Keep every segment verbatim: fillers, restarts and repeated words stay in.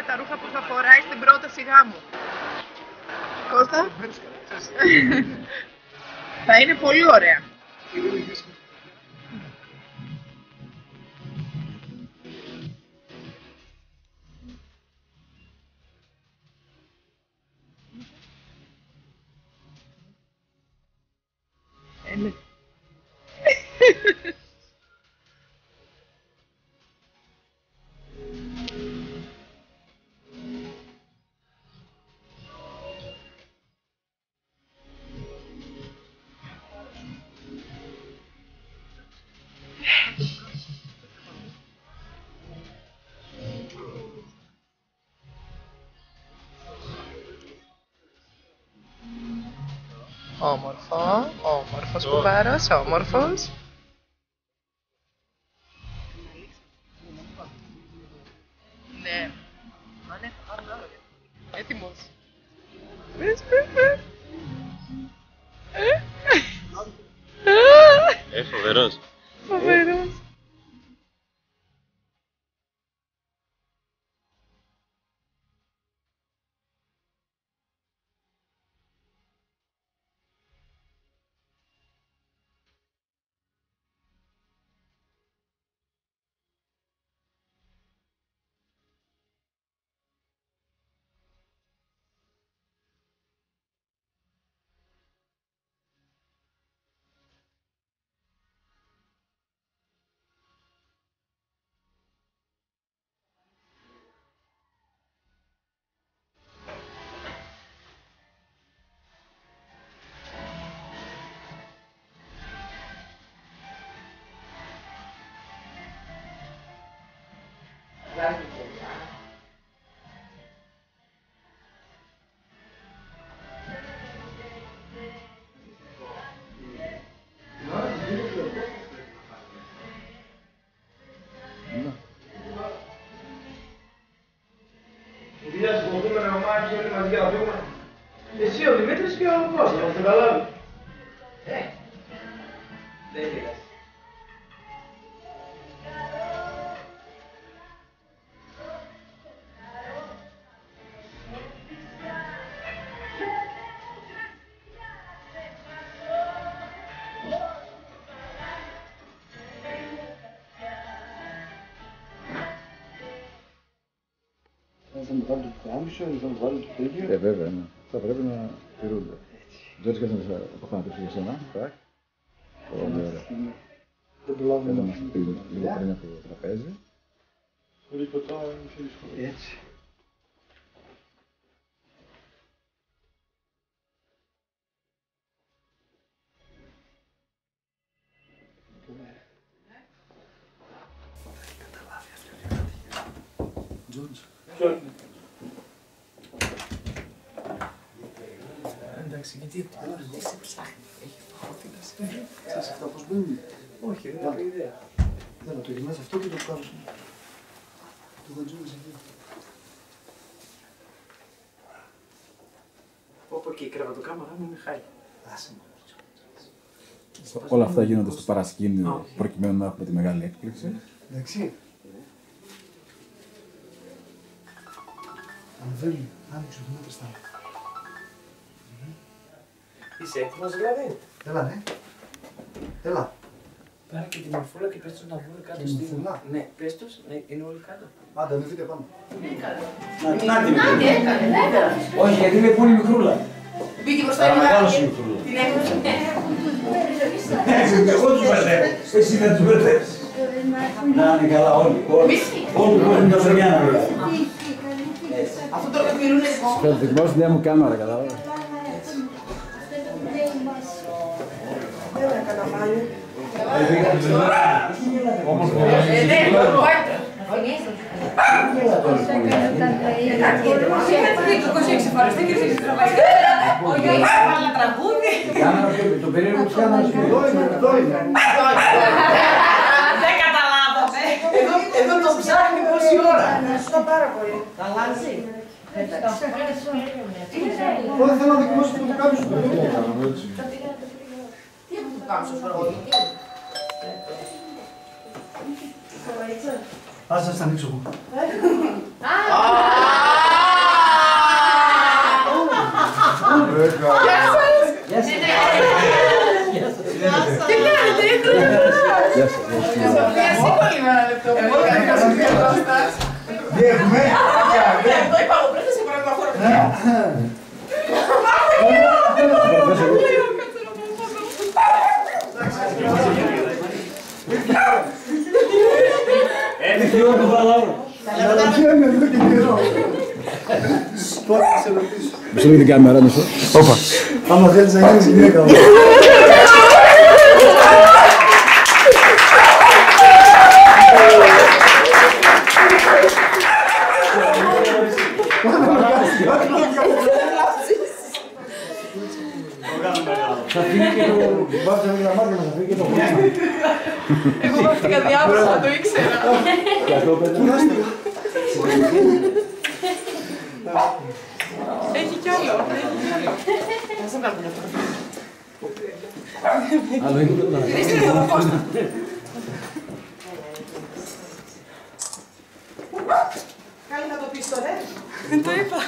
τα ρούχα που θα φοράει στην πρόταση γάμου. Κώστα. Θα είναι πολύ ωραία. Είναι. Όμορφο, όμορφος κουβάρος, όμορφος. Ναι. Έτοιμος. Πες, πες, πες. Ε, φοβερός. Φοβερός. Παιδιά, σηκωθούμε να μάθεις όλοι μαζί για να φύγουμε. Εσύ, ο Δημήτρης και ο Κώστας, μας το καταλάβει. Ε, δεν πειράζει. Θα μου βάλει το κάμισο, θα μου βάλει το τέτοιο. Ε, βέβαια, ναι. Θα πρέπει να τηρούνται. Τζόρτς, κάτσε να σε αποχανατεύσω για σένα. Φρακ. Πολύ ωραία. Δεν προλάβουμε να μας πει λίγο πριν από το τραπέζι. Πολύ ποτά είναι φίλοι σχολή. Έτσι. Τζόρτς. Ποιο είναι? Εντάξει, γιατί τι σε ψάχνει, έχει φαγωθεί να σε βρει. Ξέρεις αυτά πώς μπαίνουν. Όχι, δεν έχω ιδέα. Δεν το γυρνάς αυτό και το κάνεις. Το γαντζούνες εκεί. Όπου και η κρεβατοκάμαρα μου είναι χάλια. Άσε μου. Όλα αυτά γίνονται στο παρασκήνιο προκειμένου να έχουμε τη μεγάλη έκπληξη. Εντάξει. Ανεβαίνει, άνοιξε το μέτρο στα άλλα. Είσαι έτοιμος δηλαδή? Έλα, ναι. Έλα. Πάρε και τη μορφούλα και πες τους να βγουν κάτω Τη στη... μορφούλα? Ναι, πες τους, ναι, είναι όλοι κάτω. Άντε, ανεβείτε πάνω. Να την έκανε, όχι, γιατί είναι πολύ μικρούλα. Μπήκε μπροστά η μεγάλη. Την έκοψε. Εγώ τους μπερδεύω. Εσύ δεν τους μπερδεύεις. Να είναι καλά όλοι. Όλοι που έχουν τα φρενιά να βρει. Αυτό το καθιερούν εγώ. Σφαιρετισμός μια μου κάμερα, κατάλαβα. Δεν έκανα πάλι. Όμως Ε, ναι, το βάιτα. είκοσι έξι φορές, δεν ξέρεις τι τραβάει. Ο Γιώργος θα βάλει ένα τραγούδι. Το περίεργο της κάμερας είναι εδώ είναι, εδώ είναι. Δεν καταλάβατε. Εδώ το ψάχνει πόση ώρα. Ευχαριστώ πάρα πολύ. Θα αλλάξει. Εγώ δεν θέλω να δοκιμάσω το κάμισο του. Τι έχω το κάμισο σου, εγώ, γιατί. Ας σας τα ανοίξω εγώ. Α! Γεια σας! Τι κάνετε, Γεια σας! Σοφία, σήκω λίγο ένα λεπτό. Εγώ δεν είχα Σοφία Κώστας. Τι έχουμε? Αυτό είπα εγώ, πρέπει να σε παρακολουθώ. Έχει ώρα το παραλάβω. Αναρωτιέμαι εδώ και καιρό. Τώρα θα σε ρωτήσω. Μισό λίγο την κάμερα, μισό. Όπα. Άμα θέλεις να γίνεις γυναίκα μου. Θα φύγει και το... Βάζω μια μάρκα να φύγει και το χώρο. Εγώ βάφτηκα διάβασα, το ήξερα. Έχει κι άλλο. Θα σε κάνουμε αυτό. Άλλο είναι το Είστε εδώ, Κώστα. Καλή να το πεις τώρα. Το είπα.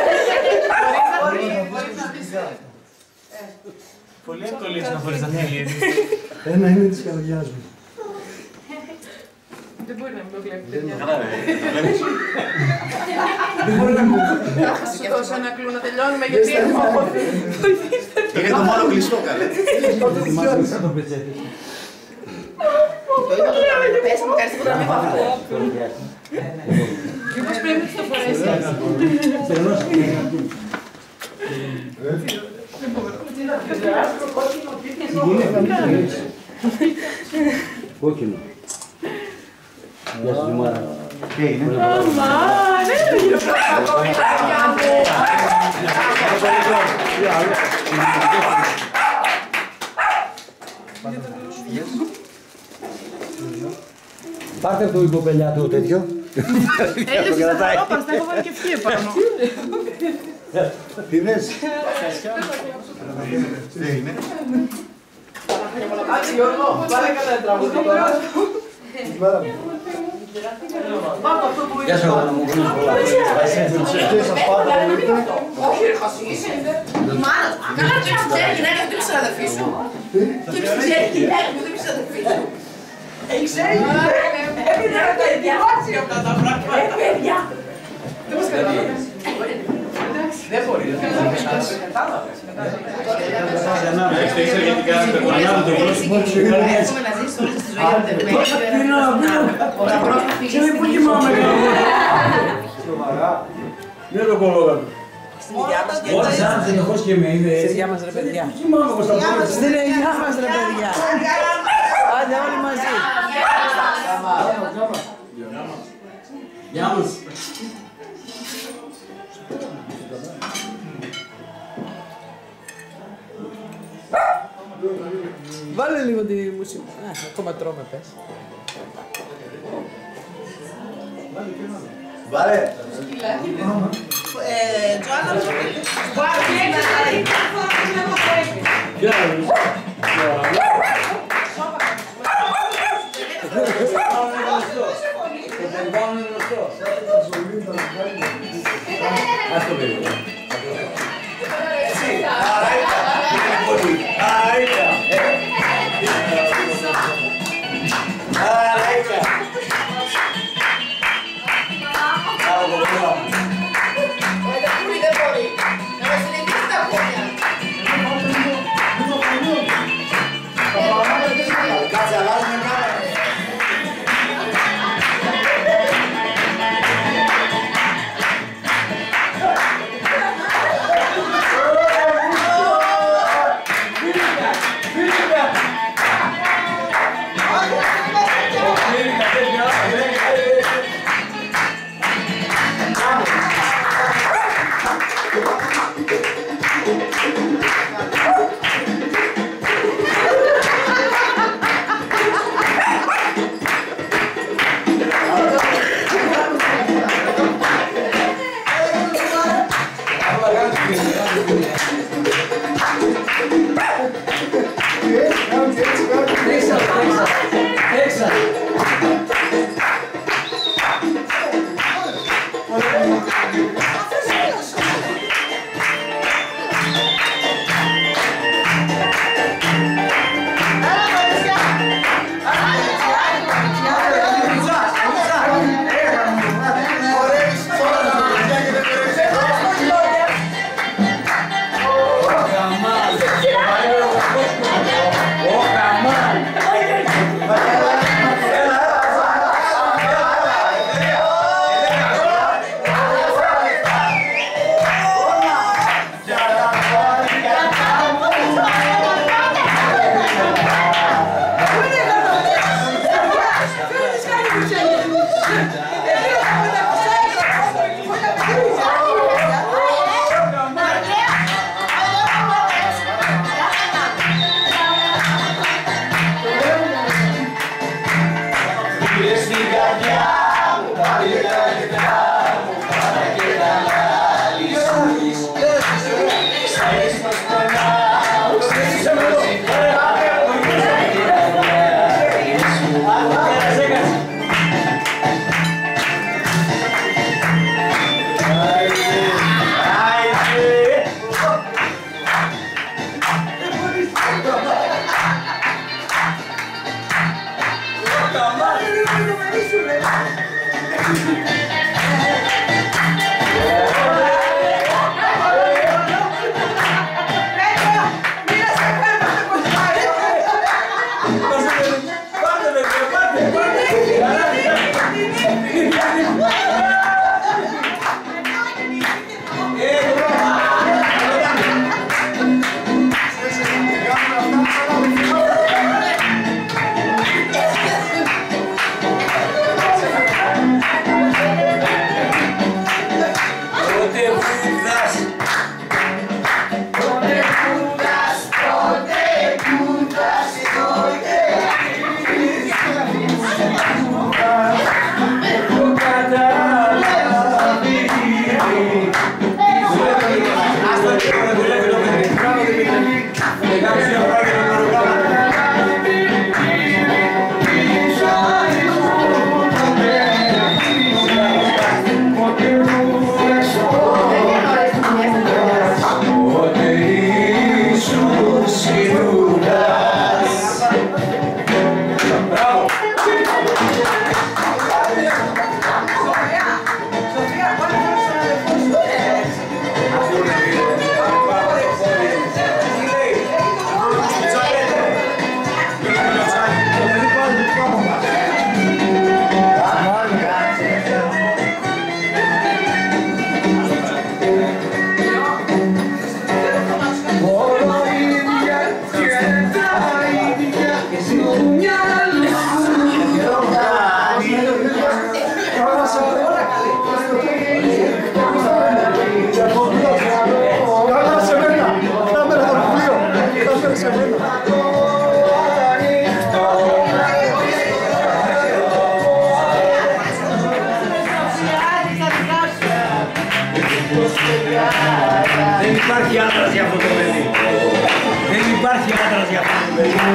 Μπορείς να πεις. Πολύ ευκολίες να φορείς να θέλεις. Ένα είναι της καρδιάς μου. Δεν μπορεί να μην το βλέπει, παιδιά. Δεν μπορεί να μου... Θα σου δώσω ένα κλου να τελειώνουμε, γιατί έχουμε αποθεί. Είναι το μόνο κλειστό, καλέ. το πετσέτη. Το είπα το τράβε, πες μου, κάνεις τίποτα να μην πάω. Μήπως πρέπει να το φορέσεις. Κόκκινο. Γεια σας, Μάρα. Τι είναι? Αμά, δεν είναι το γύρω πράγμα. Πάρτε το υποπελιά το τέτοιο. Έλειψε τα χαρόπαστα, έχω βάλει και ευχή επάνω. Τι δες? Τι είναι? Άντε Γιώργο, βάλε κανένα τραγούδι τώρα. Πάμε αυτό που Γεια σας, Μάρα μου. Και σας πάντα εννοείται. Όχι ρε Χασίς. Η μάνα του. Καλά και ξέρει γυναίκα που δεν ξέρει αδερφή σου. Και ξέρει γυναίκα που δεν ξέρει αδερφή σου. Ξέρει. Έπρεπε να τα διαβάσει αυτά τα πράγματα. Ε, παιδιά. Δεν μας καταλαβαίνεις. δεν μπορεί, δεν κατάλαβες. Κατάλαβες. Έχετε ήξερα γιατί κάνετε το ανάλυτο πρόσωπο. Έχουμε να ζήσεις όλη τη ζωή από ο γαμπρός να φύγει στην Είναι το κολόγατο. Όλα σαν συνεχώς και με είδε έτσι. Γεια μας ρε παιδιά. Κοιμάμαι πως θα πω. Στην γεια μας ρε παιδιά. Άντε όλοι μαζί. Γεια μας. Βάλε λίγο τη μουσική. Α, ακόμα τρώμε πες. Βάλε. Τζοάννα, Ας το παιδί. Κάτσε, αλλάζουμε κάμερα. Thank you. Δεν υπάρχει άντρας για αυτό το παιδί. Δεν υπάρχει άντρας για αυτό το παιδί.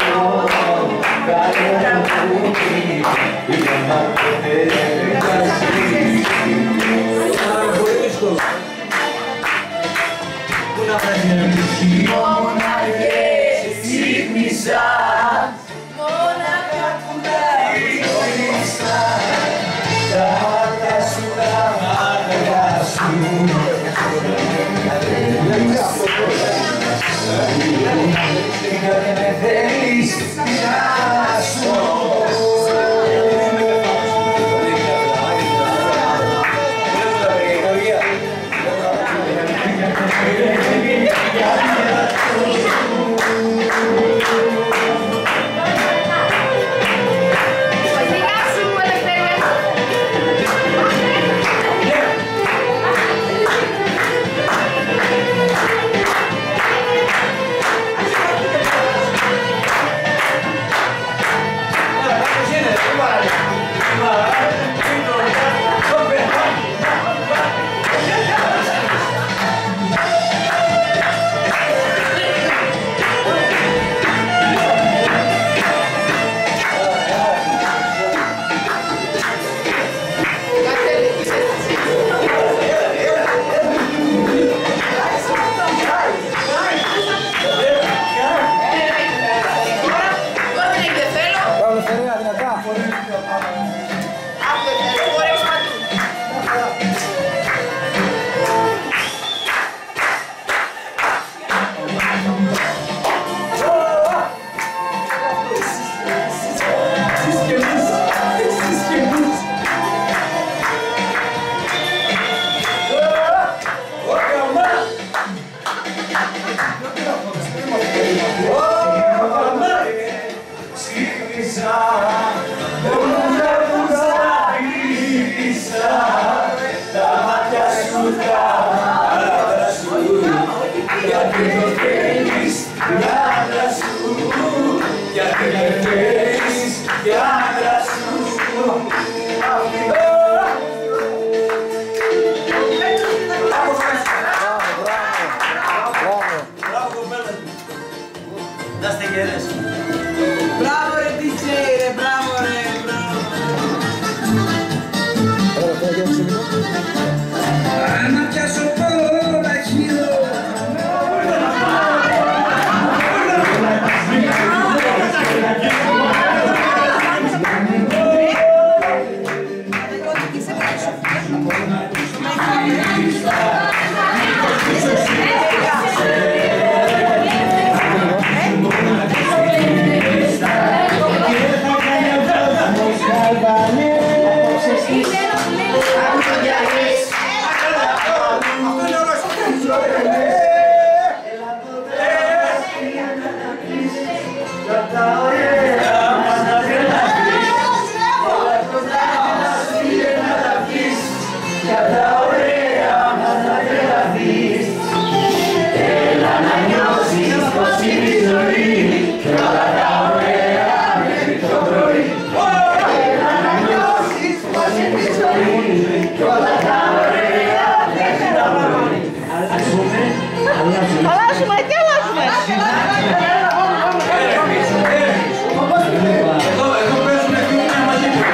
Πού να βρέθει μοναχές ξύπνησα, μοναχά κουλάρισα, τα μάτια σου, τα μάτια σου. Δεν θέλεις να σου να πιάσω πολλά χείλο. Αλλάζουμε και αλλάζουμε. Εδώ παίζουμε film μαζί του.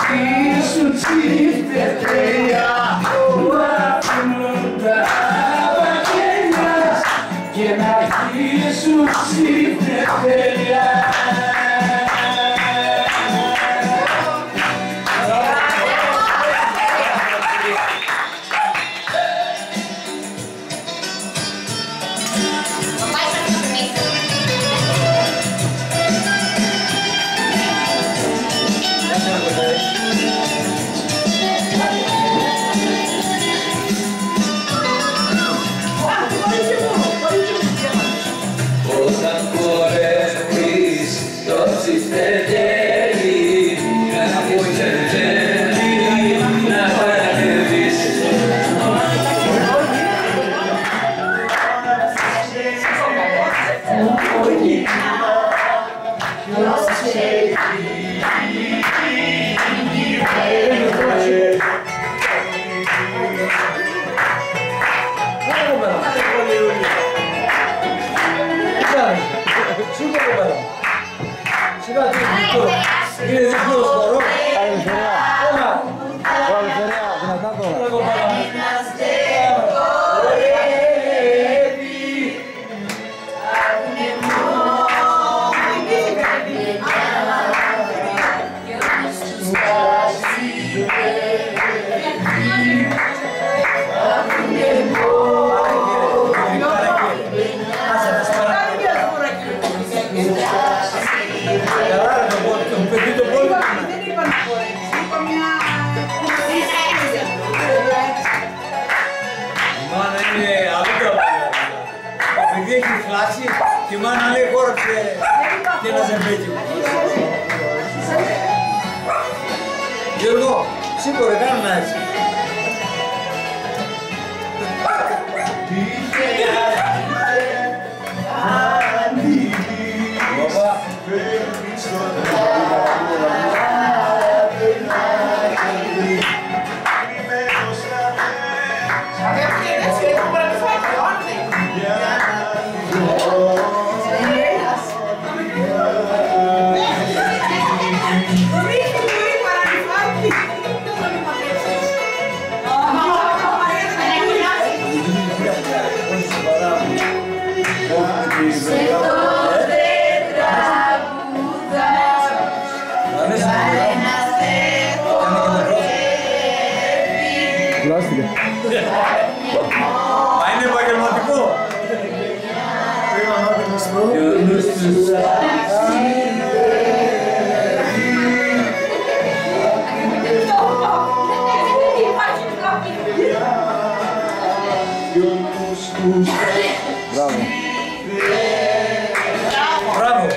σου τσίφτε τέλεια που αφήνουν τα βαγγέλια και να αρχί σου τσίφτε τέλεια. Και η μάνα λέει χόρεψε και ένα ζεμπέκι μου. Γιώργο, σήκωρε, κάνε να έτσι. Μα είναι επαγγελματικό. Μπράβο. Μπράβο.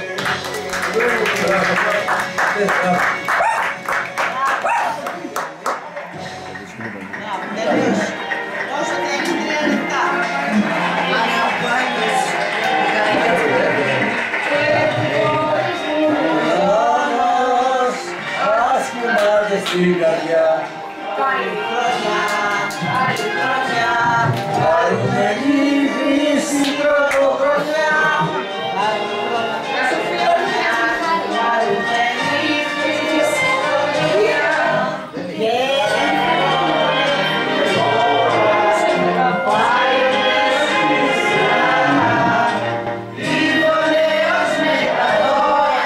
Στην καρδιά καλή χρονιά, καλή χρονιά, χαρούμενη χρήση πρωτοχρονιά. Καλή χρονιά, χαρούμενη χρήση πρωτοχρονιά. Και σε πάει μεσήσα, λίγο νέος με τα λόγια.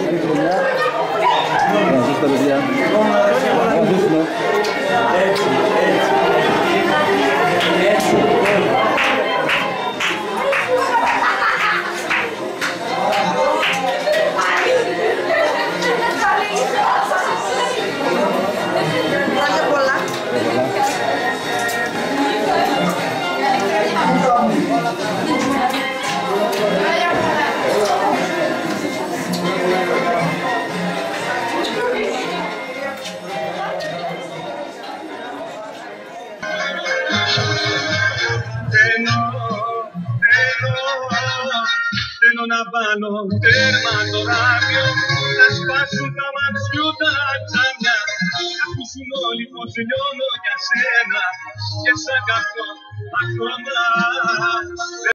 Καλή χρονιά. Να ζεις τα παιδιά. Να ζήσουμε. Έτσι, έτσι. Έτσι. Χρόνια πολλά. Θέλω να βάλω τέρμα το ράδιο, να σπάσουν τα ματσιού τα τζάμια, να ακούσουν όλοι πως λιώνω για σένα και σ' αγαπώ ακόμα.